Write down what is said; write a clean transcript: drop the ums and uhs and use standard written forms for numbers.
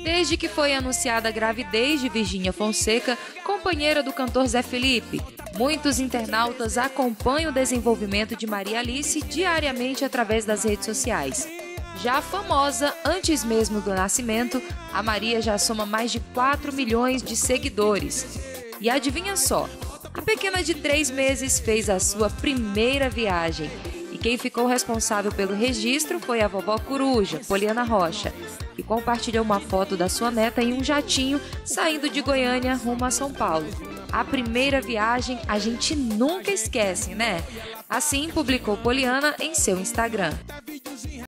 desde que foi anunciada a gravidez de Virgínia Fonseca, companheira do cantor Zé Felipe. Muitos internautas acompanham o desenvolvimento de Maria Alice diariamente através das redes sociais. Já famosa, antes mesmo do nascimento, a Maria já soma mais de 4 milhões de seguidores. E adivinha só, a pequena de 3 meses fez a sua primeira viagem. E quem ficou responsável pelo registro foi a vovó coruja, Poliana Rocha, que compartilhou uma foto da sua neta em um jatinho saindo de Goiânia rumo a São Paulo. A primeira viagem a gente nunca esquece, né? Assim publicou Poliana em seu Instagram.